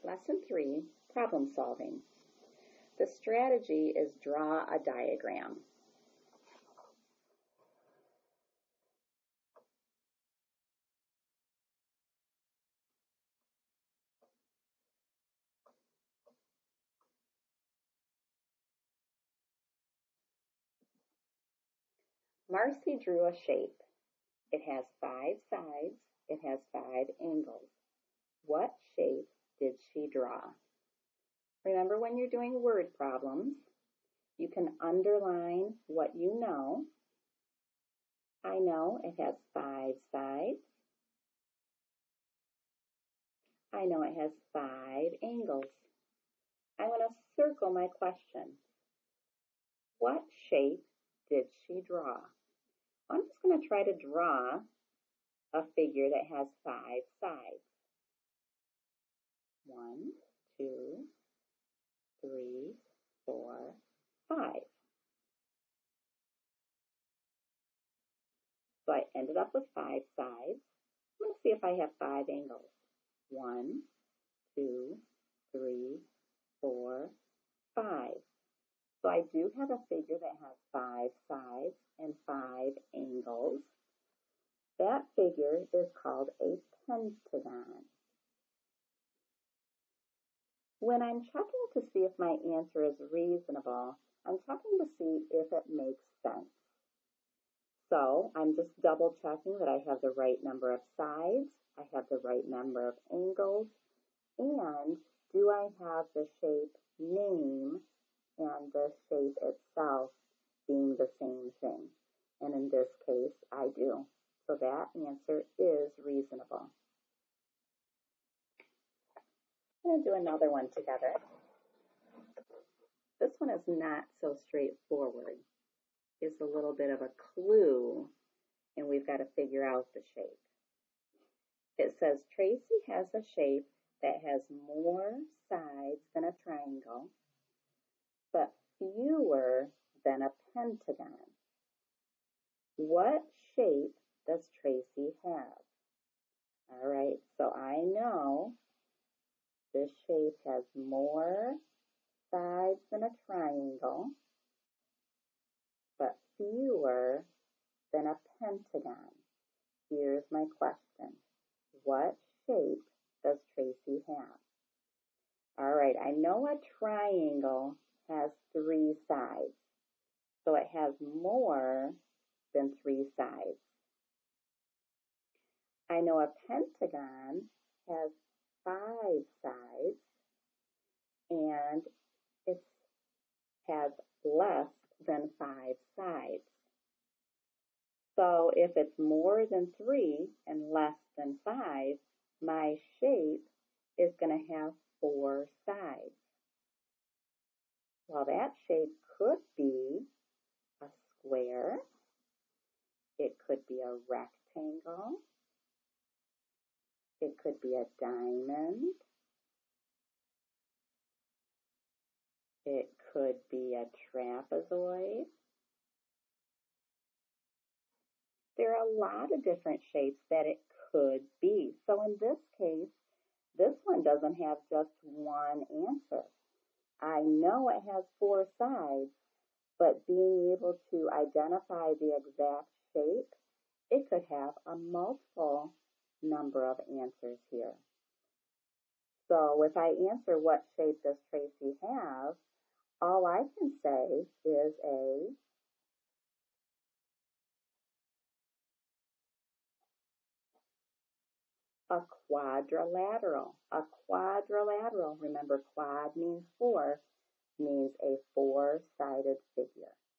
Lesson 3, Problem Solving. The strategy is draw a diagram. Marcy drew a shape. It has 5 sides. It has 5 angles. What shape did she draw? Remember, when you're doing word problems, you can underline what you know. I know it has 5 sides. I know it has 5 angles. I want to circle my question. What shape did she draw? I'm just going to try to draw a figure that has 5 sides. 1, 2, 3, 4, 5. So I ended up with 5 sides. I'm going to see if I have 5 angles. 1, 2, 3, 4, 5. So I do have a figure that has 5 sides and 5 angles. That figure is called a pentagon. When I'm checking to see if my answer is reasonable, I'm checking to see if it makes sense. So I'm just double checking that I have the right number of sides, I have the right number of angles, and do I have the shape name and the shape itself being the same thing? And in this case, I do. So that answer is reasonable. I'm going to do another one together. This one is not so straightforward. It's a little bit of a clue, and we've got to figure out the shape. It says Tracy has a shape that has more sides than a triangle, but fewer than a pentagon. What shape does Tracy have? All right, so I know this shape has more sides than a triangle, but fewer than a pentagon. Here's my question. What shape does Tracy have? All right, I know a triangle has 3 sides, so it has more than 3 sides. I know a pentagon has 5 sides, and it has less than 5 sides. So if it's more than 3 and less than 5, my shape is going to have 4 sides. Well, that shape could be a square. It could be a rectangle. It could be a diamond. It could be a trapezoid. There are a lot of different shapes that it could be. So in this case, this one doesn't have just one answer. I know it has 4 sides, but being able to identify the exact shape, it could have a multiple number of answers here. So if I answer what shape does Tracy have, all I can say is a quadrilateral. A quadrilateral, remember quad means 4, means a 4-sided figure.